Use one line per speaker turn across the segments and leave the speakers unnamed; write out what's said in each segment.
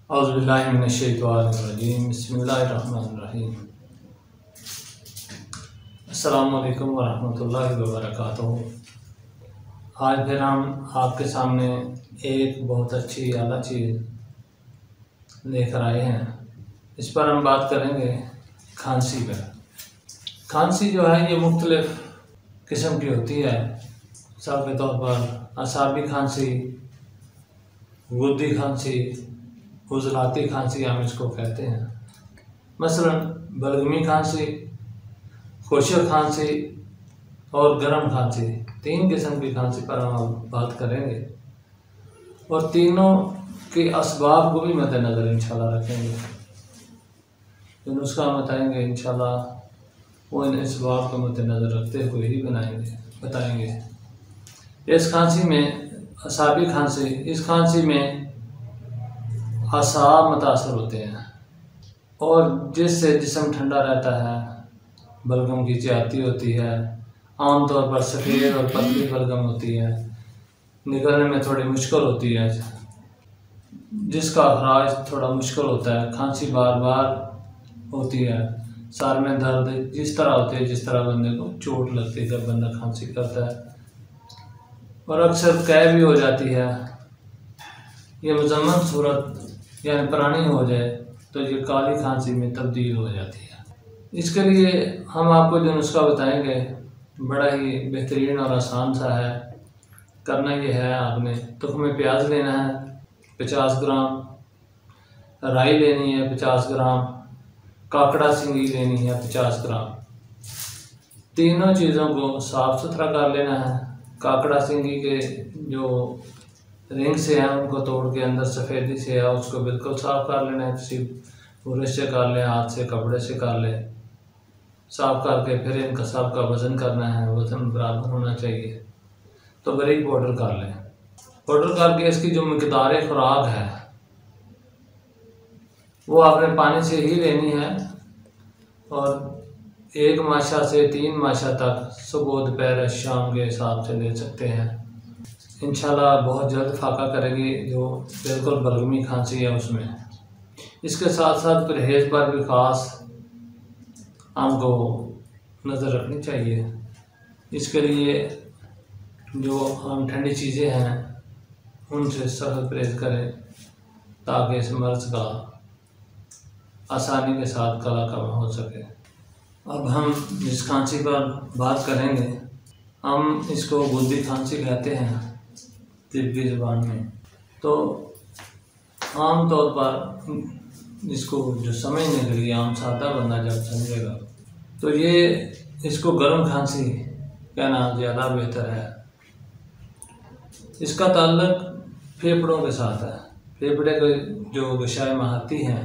औज़ुबिल्लाहि मिनश्शैतानिर्रजीम बिस्मिल्लाहिर्रहमानिर्रहीम। अस्सलामु अलैकुम वरहमतुल्लाहि वबरकातुहू। आज फिर हम आपके सामने एक बहुत अच्छी आला चीज़ लेकर आए हैं। इस पर हम बात करेंगे खांसी पर। खांसी जो है ये मुख्तलिफ़ किस्म की होती है। मिसाल के तौर पर असाबी खांसी, गुद्दी खांसी, उज़लाती खांसी हम इसको कहते हैं। मसलन बलगमी खांसी, खुशक खांसी और गर्म खांसी, तीन किस्म की खांसी पर हम बात करेंगे और तीनों के असबाब को भी मद्देनज़र इंशाल्लाह रखेंगे। जो नुस्खा हम बताएंगे इंशाल्लाह वो इन असबाब को मद्देनज़र रखते हुए ही बताएंगे। इस खांसी में असाबी खांसी, इस खांसी में असाब मुतासर होते हैं और जिससे जिस्म ठंडा रहता है। बलगम की ज़्यादती होती है, आमतौर पर सफ़ेद और पतली बलगम होती है, निकलने में थोड़ी मुश्किल होती है, जिसका अखराज थोड़ा मुश्किल होता है। खांसी बार बार होती है, सर में दर्द जिस तरह होती है जिस तरह बंदे को चोट लगती है जब बंदा खांसी करता है, और अक्सर कै भी हो जाती है। ये मुज़म्मत सूरत यानी पुरानी हो जाए तो ये काली खांसी में तब्दील हो जाती है। इसके लिए हम आपको जो नुस्खा बताएंगे बड़ा ही बेहतरीन और आसान सा है। करना ये है, आपने तुख्म प्याज लेना है 50 ग्राम, राई लेनी है 50 ग्राम, काकड़ा सिंगी लेनी है 50 ग्राम। तीनों चीज़ों को साफ़ सुथरा कर लेना है। काकड़ा सिंगी के जो रिंग से हैं उनको तोड़ के अंदर सफ़ेदी से है उसको बिल्कुल साफ़ कर लेना है। किसी ब्रश से कर लें, हाथ से, कपड़े से कर लें। साफ़ करके फिर इनका सब का वज़न करना है, वज़न बराबर होना चाहिए तो बारीक पाउडर कर लें। पाउडर करके इसकी जो मिकदार खुराक है वो आपने पानी से ही लेनी है और 1 माशा से 3 माशा तक सुबह दोपहर शाम के हिसाब से ले सकते हैं। इंशाल्लाह बहुत जल्द फाका करेगी जो बिल्कुल बलगमी खांसी है उसमें। इसके साथ साथ परहेज़ पर भी ख़ास हमको नज़र रखनी चाहिए। इसके लिए जो हम ठंडी चीज़ें हैं उनसे सख्त परहेज़ करें ताकि इस मर्ज़ का आसानी के साथ कला कम हो सके। अब हम जिस खांसी पर बात करेंगे हम इसको गुद्दी खांसी कहते हैं तिब्बी ज़ुबान में। तो आम तौर पर इसको जो समझने के लिए आम सादा बंदा जब समझेगा तो ये इसको गर्म खांसी कहना ज़्यादा बेहतर है। इसका ताल्लुक फेफड़ों के साथ है। फेफड़े के जो गशाए महाती हैं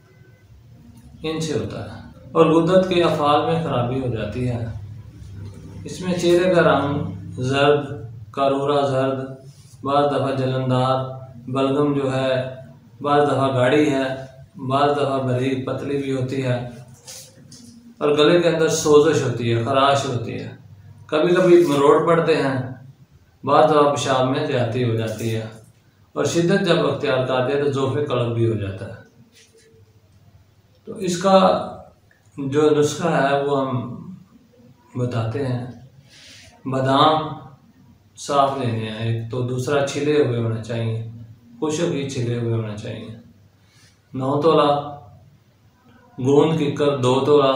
इनसे होता है और गुद्दत के अफ़ाल में ख़राबी हो जाती है। इसमें चेहरे का रंग जर्द, कारूरा जर्द, बाज़ दफ़ा जलनदार, बलगम जो है बाज़ दफ़ा गाढ़ी है, बाज़ दफ़ा बारीक पतली भी होती है और गले के अंदर सोजश होती है, खराश होती है। कभी कभी मरोड़ पड़ते हैं, बाज़ दफ़ा पेशाब में ज़्यादती हो जाती है और शिद्दत जब अख्तियार करती है तो ज़ोफ़े कड़क भी हो जाता है। तो इसका जो नुस्खा है वो हम बताते हैं। बादाम साफ़ लेने हैं एक, तो दूसरा छिले हुए होना चाहिए, खुशक ही छिले हुए होना चाहिए। 9 तोला गोंद किकर 2 तोला,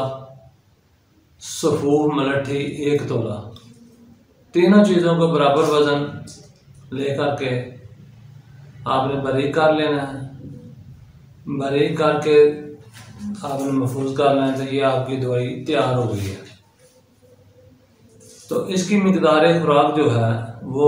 सफ़ूफ मलट्ठी 1 तोला। तीनों चीज़ों को बराबर वज़न ले करके आपने बारीक कर लेना है। बारीक करके आपने महफूज कर लेना है तो ये आपकी दवाई तैयार हो गई है। तो इसकी मिकदार खुराक जो है वो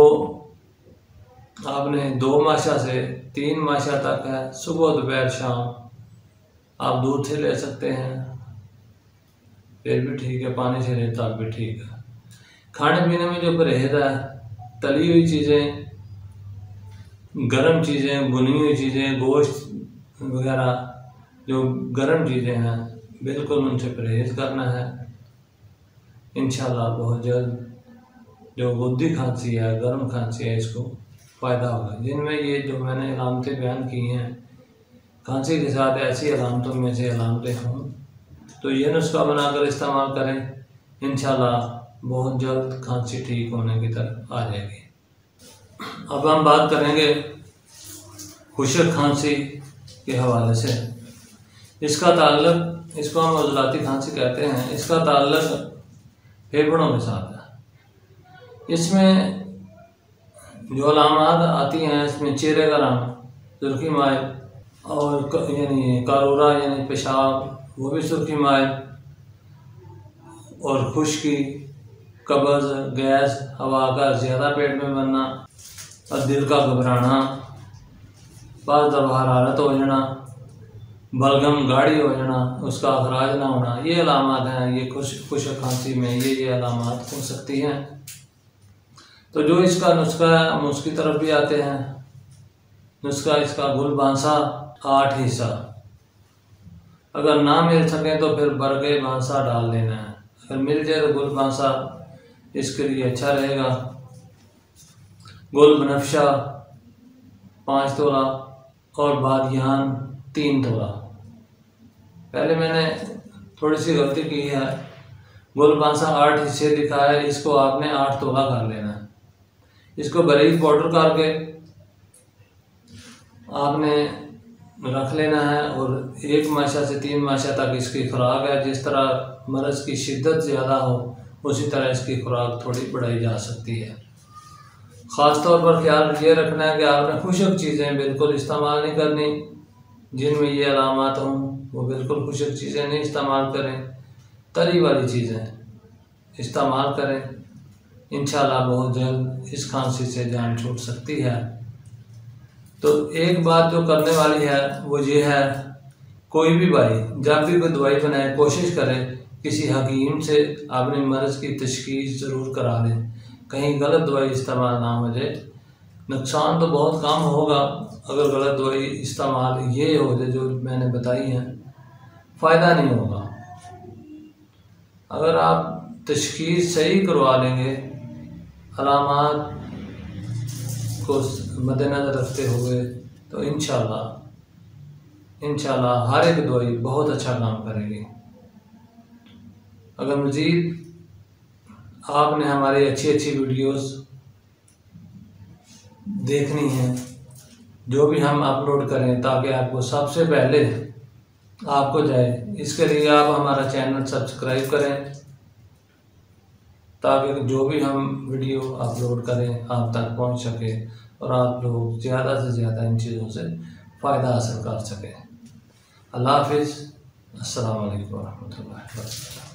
आपने 2 माशा से 3 माशा तक है। सुबह दोपहर शाम आप दूध से ले सकते हैं, फिर भी ठीक है, पानी से लें तब भी ठीक है। खाने पीने में जो परहेज़ है, तली हुई चीज़ें, गर्म चीज़ें, भुनी हुई चीज़ें, गोश्त वगैरह जो गर्म चीज़ें हैं बिल्कुल उनसे परहेज़ करना है। इंशाल्लाह बहुत जल्द जो गुद्दी खांसी है, गर्म खांसी है, इसको फ़ायदा होगा। जिनमें ये जो मैंने अलामतें बयान की हैं खांसी के साथ ऐसी अलामतों में से अलामतें हों तो ये नुस्खा बनाकर इस्तेमाल करें। इंशाल्लाह बहुत जल्द खांसी ठीक होने की तरफ आ जाएगी। अब हम बात करेंगे खुशक खांसी के हवाले से। इसका ताल्लुक, इसको हम उज़लाती खांसी कहते हैं, इसका ताल्लुक फेफड़ों के साथ है। इसमें जो अलामात आती हैं, इसमें चेहरे का रंग, सुर्खी माइल और यानी कारूरा यानी पेशाब वो भी सुर्खी माइल, और खुश्की, कब्ज़, गैस, हवा का ज़्यादा पेट में बनना और दिल का घबराना, बाज़ दफ़ा हरारत हो जाना, बलगम गाढ़ी हो जाना, उसका अखराज ना होना, ये अलामात हैं। ये खुशक खांसी में ये अलामात हो सकती हैं। तो जो इसका नुस्खा है हम उसकी तरफ भी आते हैं। नुस्खा इसका गुल बांसा 8 हिस्सा, अगर ना मिल सके तो फिर बरगे बांसा डाल लेना है। अगर मिल जाए तो गुल बांसा इसके लिए अच्छा रहेगा। गुल बनफशा 5 तोला और बादियान 3 तोला। पहले मैंने थोड़ी सी गलती की है, गुल बांसा 8 हिस्से लिखा है, इसको आपने 8 तोला कर लेना है। इसको बारीक पाउडर करके आपने रख लेना है और 1 माशा से 3 माशा तक इसकी खुराक है। जिस तरह मर्ज़ की शिद्दत ज़्यादा हो उसी तरह इसकी खुराक थोड़ी बढ़ाई जा सकती है। ख़ास तौर पर ख्याल ये रखना है कि आपने खुशक चीज़ें बिल्कुल इस्तेमाल नहीं करनी। जिनमें ये अलामात हों वो बिल्कुल खुशक चीज़ें नहीं इस्तेमाल करें, तरी वाली चीज़ें इस्तेमाल करें। इंशाल्लाह बहुत जल्द इस खांसी से जान छूट सकती है। तो एक बात जो करने वाली है वो ये है, कोई भी भाई जब भी कोई दवाई बनाए कोशिश करें किसी हकीम से अपने मर्ज़ की तशख़ीस ज़रूर करा लें, कहीं गलत दवाई इस्तेमाल ना हो जाए। नुकसान तो बहुत कम होगा अगर गलत दवाई इस्तेमाल ये हो जाए जो मैंने बताई हैं, फ़ायदा नहीं होगा। अगर आप तशख़ीस सही करवा लेंगे, अलामात को मद्देनज़र रखते हुए, तो इंशाल्लाह हर एक दवाई बहुत अच्छा काम करेगी। अगर मज़ीद आपने हमारी अच्छी वीडियोस देखनी है, जो भी हम अपलोड करें ताकि आपको सबसे पहले आपको जाए, इसके लिए आप हमारा चैनल सब्सक्राइब करें ताकि जो भी हम वीडियो अपलोड करें आप तक पहुंच सके और आप लोग ज़्यादा से ज़्यादा इन चीज़ों से फ़ायदा हासिल कर सकें। अल्लाह हाफ़िज़। अस्सलामु अलैकुम वरहमतुल्लाहि वबरकातुहू।